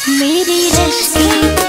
मेरी रश्क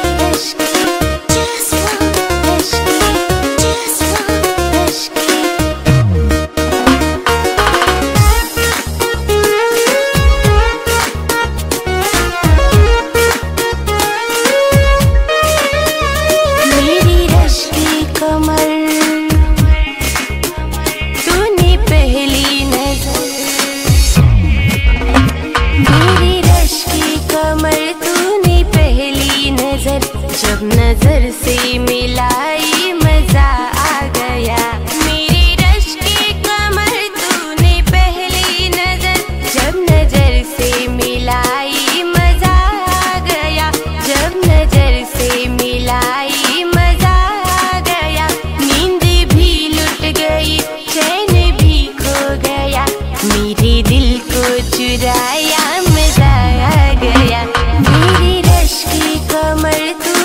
जब नजर से मिलाई मजा आ गया। मेरी रश्क की कमर तूने पहली नजर, जब नजर से मिलाई मजा आ गया। जब नजर से मिलाई मजा आ गया। नींद भी लुट गई, चैन भी खो गया। मेरे दिल को चुराया, मजा आ गया। मेरी रश्क की कमर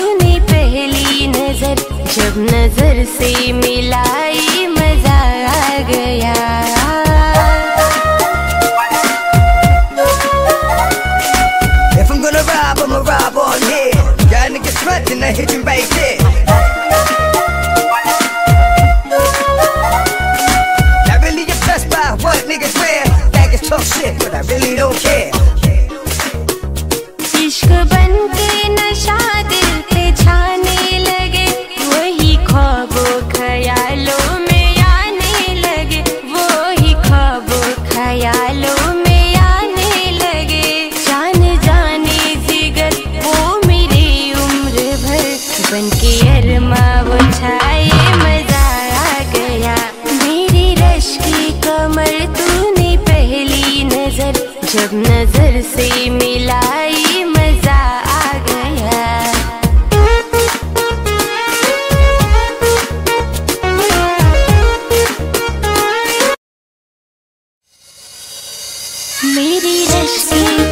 जब नजर से मिलाई मजा आ गया। If I'm gonna rob, I'ma rob on here. Y'all niggas frontin', I hit you right there. Not really impressed by what niggas wear. Niggas talk shit, but I really don't care. इश्क बन के नशा दिल पे छाने लगे, वही ख्वाबों ख्यालों में आने लगे। वही ख्वाबों ख्यालों में आने लगे। जान जाने जिगर वो मेरी उम्र भर, बन के अरमा वो छाए, मजा आ गया। मेरी रश्क की कमर तूने पहली नजर, जब नजर से मिलाई मजा आ गया। मेरी रश्क